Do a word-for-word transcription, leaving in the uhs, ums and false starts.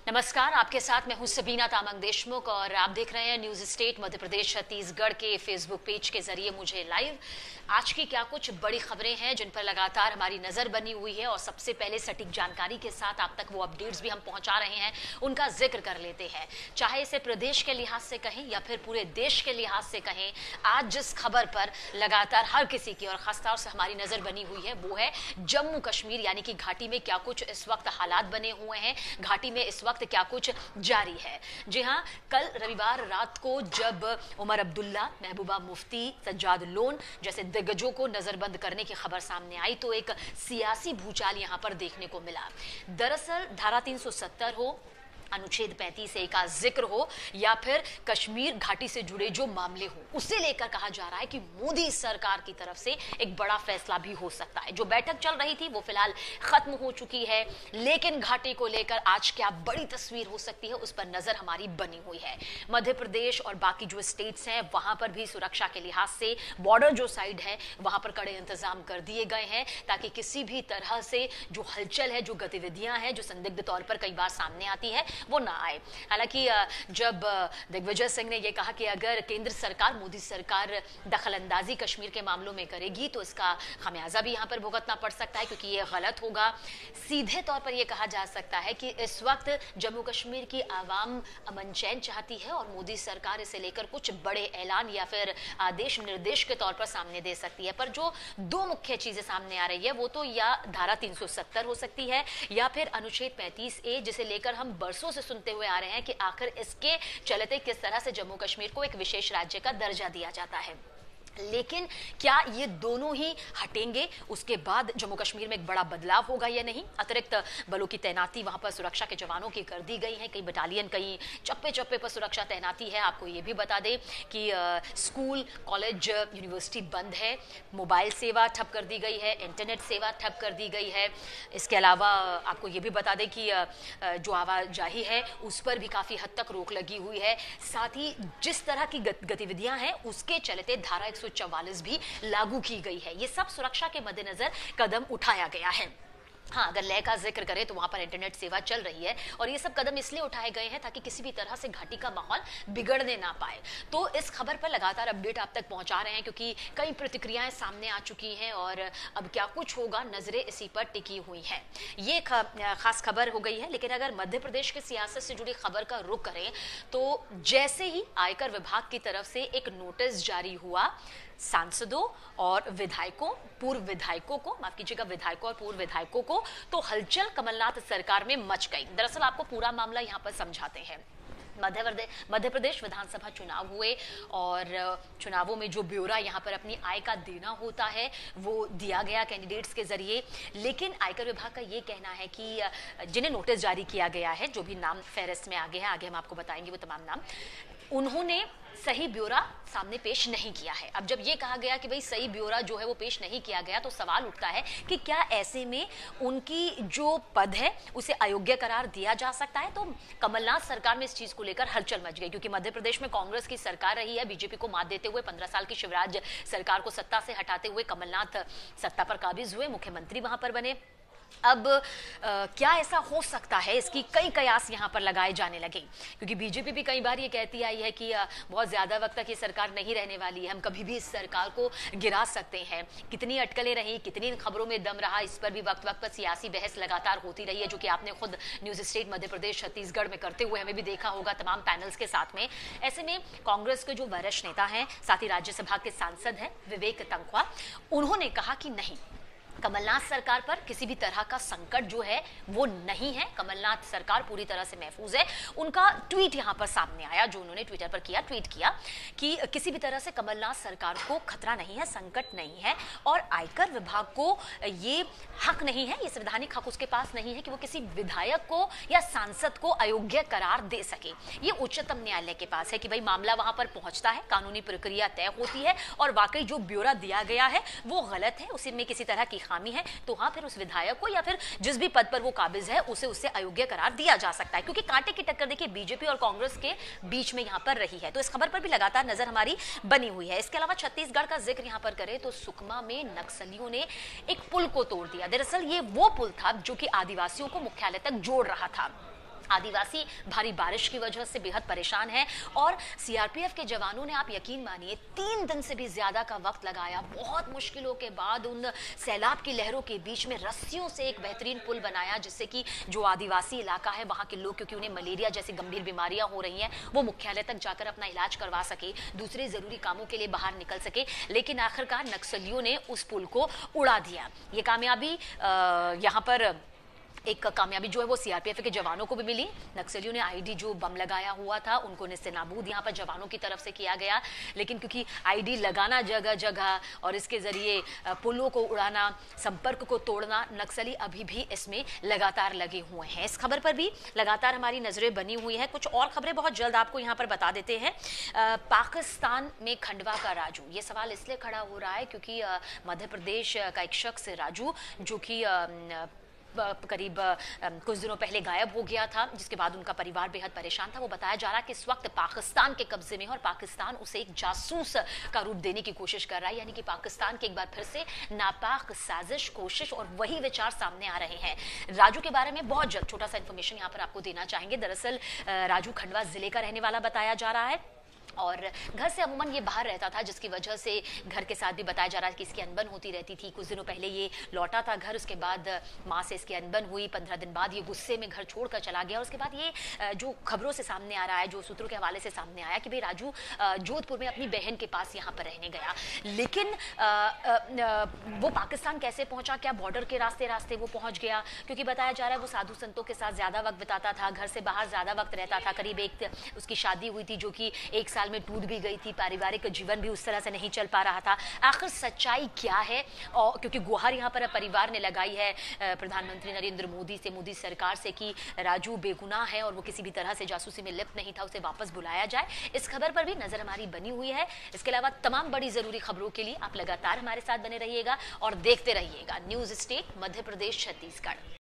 नमस्कार, आपके साथ मैं हूं सबीना तामंग देशमुख और आप देख रहे हैं न्यूज स्टेट मध्य प्रदेश छत्तीसगढ़ के फेसबुक पेज के जरिए मुझे लाइव। आज की क्या कुछ बड़ी खबरें हैं जिन पर लगातार हमारी नजर बनी हुई है और सबसे पहले सटीक जानकारी के साथ आप तक वो अपडेट्स भी हम पहुंचा रहे हैं, उनका जिक्र कर लेते हैं। चाहे इसे प्रदेश के लिहाज से कहें या फिर पूरे देश के लिहाज से कहें, आज जिस खबर पर लगातार हर किसी की और खासतौर से हमारी नजर बनी हुई है वो है जम्मू कश्मीर, यानी कि घाटी में क्या कुछ इस वक्त हालात बने हुए हैं, घाटी में इस वक्त क्या कुछ जारी है। जी हां, कल रविवार रात को जब उमर अब्दुल्ला, महबूबा मुफ्ती, सज्जाद लोन जैसे दिग्गजों को नजरबंद करने की खबर सामने आई तो एक सियासी भूचाल यहां पर देखने को मिला। दरअसल धारा तीन सौ सत्तर हो, अनुच्छेद पैंतीस ए का जिक्र हो या फिर कश्मीर घाटी से जुड़े जो मामले हो, उसे लेकर कहा जा रहा है कि मोदी सरकार की तरफ से एक बड़ा फैसला भी हो सकता है। जो बैठक चल रही थी वो फिलहाल खत्म हो चुकी है, लेकिन घाटी को लेकर आज क्या बड़ी तस्वीर हो सकती है उस पर नजर हमारी बनी हुई है। मध्य प्रदेश और बाकी जो स्टेट्स हैं वहां पर भी सुरक्षा के लिहाज से बॉर्डर जो साइड है वहां पर कड़े इंतजाम कर दिए गए हैं ताकि किसी भी तरह से जो हलचल है, जो गतिविधियां हैं, जो संदिग्ध तौर पर कई बार सामने आती है वो ना आए। हालांकि जब दिग्विजय सिंह ने यह कहा कि अगर केंद्र सरकार, मोदी सरकार दखलंदाजी कश्मीर के मामलों में करेगी तो इसका खमियाजा भी यहां पर भुगतना पड़ सकता है, क्योंकि यह गलत होगा। सीधे तौर पर यह कहा जा सकता है कि इस वक्त जम्मू कश्मीर की आवाम अमन चैन चाहती है और मोदी सरकार इसे लेकर कुछ बड़े ऐलान या फिर आदेश निर्देश के तौर पर सामने दे सकती है। पर जो दो मुख्य चीजें सामने आ रही है वो तो या धारा तीन सौ सत्तर हो सकती है या फिर अनुच्छेद पैंतीस ए, जिसे लेकर हम बरसों से सुनते हुए आ रहे हैं कि आखिर इसके चलते किस तरह से जम्मू कश्मीर को एक विशेष राज्य का दर्जा दिया जाता है। लेकिन क्या ये दोनों ही हटेंगे, उसके बाद जम्मू कश्मीर में एक बड़ा बदलाव होगा या नहीं? अतिरिक्त बलों की तैनाती वहां पर सुरक्षा के जवानों की कर दी गई है, कई बटालियन, कई चप्पे चप्पे पर सुरक्षा तैनाती है। आपको ये भी बता दें कि आ, स्कूल, कॉलेज, यूनिवर्सिटी बंद है, मोबाइल सेवा ठप कर दी गई है, इंटरनेट सेवा ठप कर दी गई है। इसके अलावा आपको ये भी बता दें कि आ, जो आवाजाही है उस पर भी काफी हद तक रोक लगी हुई है। साथ ही जिस तरह की गतिविधियां हैं उसके चलते धारा एक सौ चौवालीस भी लागू की गई है। ये सब सुरक्षा के मद्देनजर कदम उठाया गया है। हाँ, अगर लय का जिक्र करें तो वहां पर इंटरनेट सेवा चल रही है और ये सब कदम इसलिए उठाए गए हैं ताकि किसी भी तरह से घाटी का माहौल बिगड़ने ना पाए। तो इस खबर पर लगातार अपडेट आप तक पहुंचा रहे हैं क्योंकि कई प्रतिक्रियाएं सामने आ चुकी हैं और अब क्या कुछ होगा, नजरें इसी पर टिकी हुई हैं। ये खास खबर हो गई है। लेकिन अगर मध्य प्रदेश के सियासत से जुड़ी खबर का रुख करें तो जैसे ही आयकर विभाग की तरफ से एक नोटिस जारी हुआ सांसदों और विधायकों, पूर्व विधायकों को, माफ कीजिएगा, विधायकों और पूर्व विधायकों को, तो हलचल कमलनाथ सरकार में मच गई। दरअसल आपको पूरा मामला यहां पर समझाते हैं। मध्य प्रदेश मध्य प्रदेश विधानसभा चुनाव हुए और चुनावों में जो ब्यौरा यहाँ पर अपनी आय का देना होता है वो दिया गया कैंडिडेट्स के जरिए। लेकिन आयकर विभाग का ये कहना है कि जिन्हें नोटिस जारी किया गया है, जो भी नाम फेहरिस्त में आगे हैं, आगे हम आपको बताएंगे वो तमाम नाम, उन्होंने सही ब्यौरा सामने पेश नहीं किया है। अब जब ये कहा गया कि भाई सही ब्यौरा जो है वो पेश नहीं किया गया तो सवाल उठता है कि क्या ऐसे में उनकी जो पद है उसे अयोग्य करार दिया जा सकता है? तो कमलनाथ सरकार में इस चीज को लेकर हलचल मच गई क्योंकि मध्य प्रदेश में कांग्रेस की सरकार रही है। बीजेपी को मात देते हुए पंद्रह साल की शिवराज सरकार को सत्ता से हटाते हुए कमलनाथ सत्ता पर काबिज हुए, मुख्यमंत्री वहां पर बने। अब आ, क्या ऐसा हो सकता है, इसकी कई कयास यहां पर लगाए जाने लगे क्योंकि बीजेपी भी कई बार ये कहती आई है कि आ, बहुत ज्यादा वक्त तक ये सरकार नहीं रहने वाली है, हम कभी भी इस सरकार को गिरा सकते हैं। कितनी अटकलें रही, कितनी इन खबरों में दम रहा, इस पर भी वक्त वक्त पर सियासी बहस लगातार होती रही है, जो कि आपने खुद न्यूज स्टेट मध्य प्रदेश छत्तीसगढ़ में करते हुए हमें भी देखा होगा तमाम पैनल्स के साथ में। ऐसे में कांग्रेस के जो वरिष्ठ नेता हैं, साथ ही राज्यसभा के सांसद हैं विवेक तन्खा, उन्होंने कहा कि नहीं, कमलनाथ सरकार पर किसी भी तरह का संकट जो है वो नहीं है, कमलनाथ सरकार पूरी तरह से महफूज है। उनका ट्वीट यहां पर सामने आया, जो उन्होंने ट्विटर पर किया, ट्वीट किया कि किसी भी तरह से कमलनाथ सरकार को खतरा नहीं है, संकट नहीं है और आयकर विभाग को ये हक नहीं है, ये संवैधानिक हक उसके पास नहीं है कि वो किसी विधायक को या सांसद को अयोग्य करार दे सके। ये उच्चतम न्यायालय के पास है कि भाई मामला वहां पर पहुंचता है, कानूनी प्रक्रिया तय होती है और वाकई जो ब्यौरा दिया गया है वो गलत है, उसी में किसी तरह की खामी है, तो हाँ फिर उस विधायक को या फिर जिस भी पद पर वो काबिज है उसे उससे अयोग्य करार दिया जा सकता है। क्योंकि कांटे की टक्कर देखिए बीजेपी और कांग्रेस के बीच में यहां पर रही है, तो इस खबर पर भी लगातार नजर हमारी बनी हुई है। इसके अलावा छत्तीसगढ़ का जिक्र यहां पर करें तो सुकमा में नक्सलियों ने एक पुल को तोड़ दिया। दरअसल ये वो पुल था जो कि आदिवासियों को मुख्यालय तक जोड़ रहा था। आदिवासी भारी बारिश की वजह से बेहद परेशान है और सीआरपीएफ के जवानों ने, आप यकीन मानिए, तीन दिन से भी ज्यादा का वक्त लगाया। बहुत मुश्किलों के बाद उन सैलाब की लहरों के बीच में रस्सियों से एक बेहतरीन पुल बनाया, जिससे कि जो आदिवासी इलाका है वहां के लोग, क्योंकि उन्हें मलेरिया जैसी गंभीर बीमारियां हो रही हैं, वो मुख्यालय तक जाकर अपना इलाज करवा सके, दूसरे जरूरी कामों के लिए बाहर निकल सके। लेकिन आखिरकार नक्सलियों ने उस पुल को उड़ा दिया। ये कामयाबी यहाँ पर एक कामयाबी जो है वो सीआरपीएफ के जवानों को भी मिली। नक्सलियों ने आईडी जो बम लगाया हुआ था उनको नेस्तनाबूद यहाँ पर जवानों की तरफ से किया गया। लेकिन क्योंकि आईडी लगाना जगह जगह और इसके जरिए पुलों को उड़ाना, संपर्क को तोड़ना, नक्सली अभी भी इसमें लगातार लगे हुए हैं। इस खबर पर भी लगातार हमारी नजरें बनी हुई हैं। कुछ और खबरें बहुत जल्द आपको यहाँ पर बता देते हैं। पाकिस्तान में खंडवा का राजू, ये सवाल इसलिए खड़ा हो रहा है क्योंकि मध्य प्रदेश का एक शख्स राजू, जो कि करीब कुछ दिनों पहले गायब हो गया था, जिसके बाद उनका परिवार बेहद परेशान था। वो बताया जा रहा है कि इस वक्त पाकिस्तान के कब्जे में है और पाकिस्तान उसे एक जासूस का रूप देने की कोशिश कर रहा है। यानी कि पाकिस्तान की एक बार फिर से नापाक साजिश, कोशिश और वही विचार सामने आ रहे हैं। राजू के बारे में बहुत जल्द छोटा सा इंफॉर्मेशन यहाँ पर आपको देना चाहेंगे। दरअसल राजू खंडवा जिले का रहने वाला बताया जा रहा है और घर से अमूमन ये बाहर रहता था, जिसकी वजह से घर के साथ भी बताया जा रहा है कि इसकी अनबन होती रहती थी। कुछ दिनों पहले ये लौटा था घर, उसके बाद माँ से इसकी अनबन हुई। पंद्रह दिन बाद ये गुस्से में घर छोड़कर चला गया और उसके बाद ये जो खबरों से सामने आ रहा है, जो सूत्रों के हवाले से सामने आया कि भाई राजू जोधपुर में अपनी बहन के पास यहाँ पर रहने गया। लेकिन वो पाकिस्तान कैसे पहुंचा, क्या बॉर्डर के रास्ते रास्ते वो पहुंच गया? क्योंकि बताया जा रहा है वो साधु संतों के साथ ज्यादा वक्त बिताता था, घर से बाहर ज्यादा वक्त रहता था। करीब एक उसकी शादी हुई थी जो कि एक साल में टूट भी गई थी। पारिवारिक जीवन भी उस तरह से नहीं चल पा रहा था। आखिर सच्चाई क्या है? और क्योंकि गुहार यहाँ पर परिवार ने लगाई है प्रधानमंत्री नरेंद्र मोदी से, मोदी सरकार से, कि राजू बेगुनाह है और वो किसी भी तरह से जासूसी में लिप्त नहीं था, उसे वापस बुलाया जाए। इस खबर पर भी नजर हमारी बनी हुई है। इसके अलावा तमाम बड़ी जरूरी खबरों के लिए आप लगातार हमारे साथ बने रहिएगा और देखते रहिएगा न्यूज स्टेट मध्य प्रदेश छत्तीसगढ़।